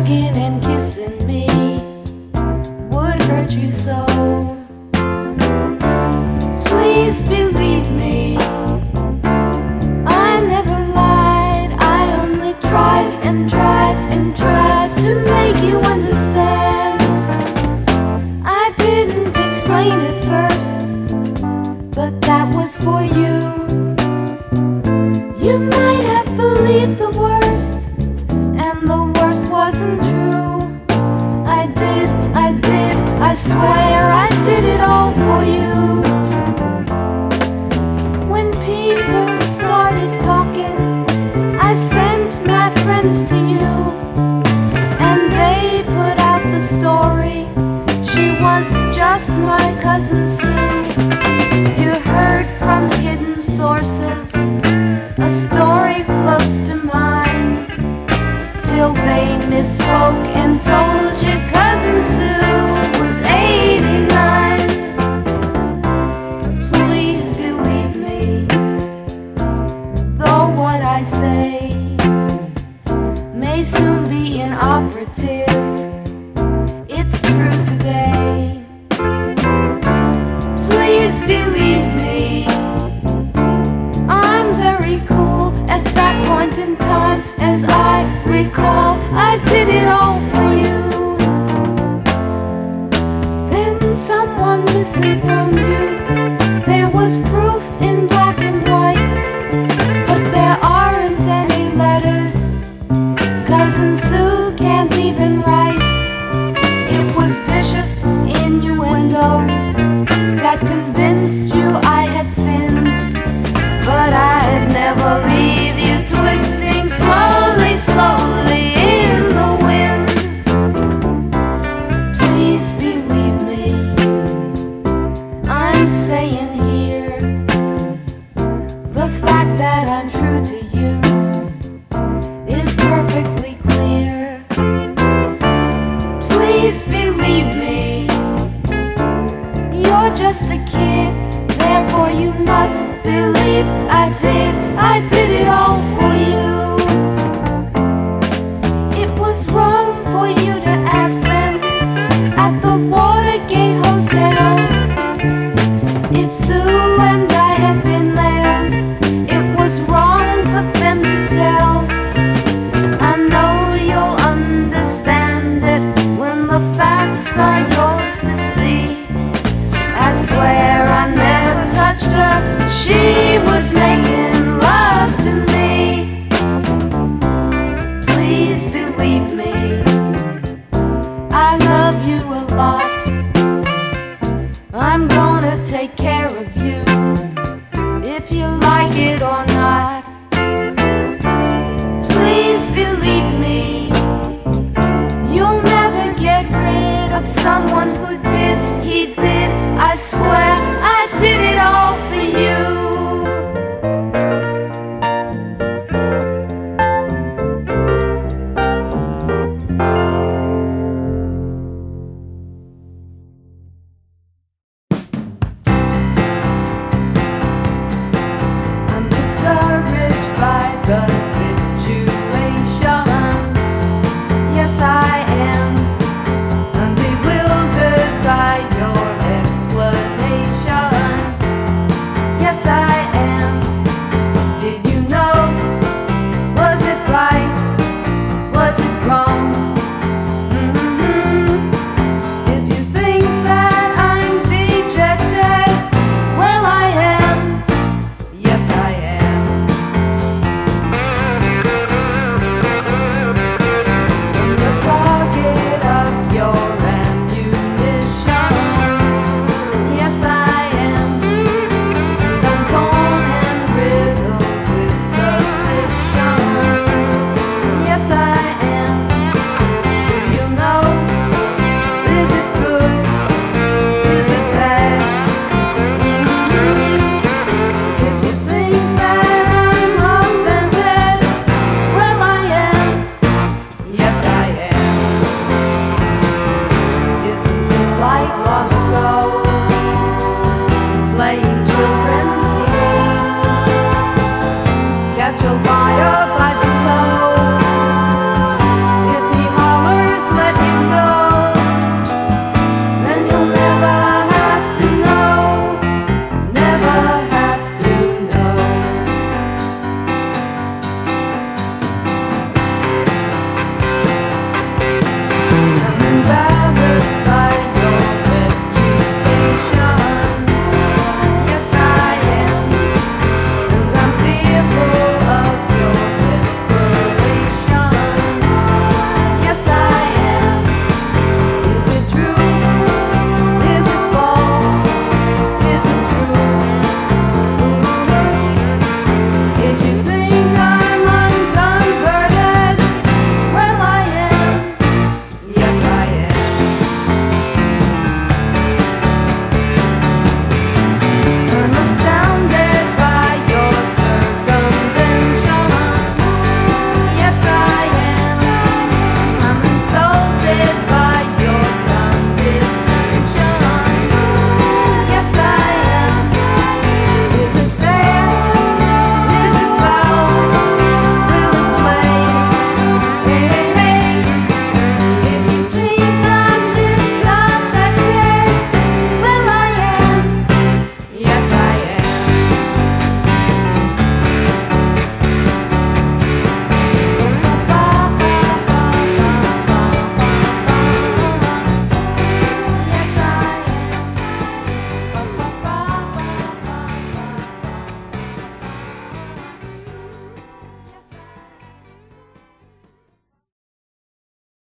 hugging and kissing me would hurt you so. Please believe me, I never lied. I only tried and tried and tried to make you understand. I didn't explain it first, but that was for you. You might have believed the worst, and the worst wasn't true. I swear I did it all for you. When people started talking, I sent my friends to you, and they put out the story. She was just my cousin Sue. You heard from hidden sources a story close to mine, till they misspoke and told you cousin Sue was 89. Please believe me, though what I say may soon be inoperative, it's true today. Please believe me, I'm very cool at that point in time. As I recall, I did it all for you. Then someone misinformed you. There was proof in black and white, but there aren't any letters. Cousin Sue can't even write. It was vicious innuendo that convinced you I had sinned, but I'd never leave you twisting slowly, slowly in the wind. Please believe me, I'm staying here. The fact that I'm true to you is perfectly clear. Please believe me, you're just a kid, therefore you must believe I did it all for you. It was wrong for you to ask them at the Watergate Hotel if Sue and I had been there. It was wrong for them to tell. I know you'll understand it when the facts are yours to see. I swear I never touched her, she was making love to me. Please believe me, I love you a lot. I'm gonna take care of you, if you like it or not. Please believe me, you'll never get rid of someone who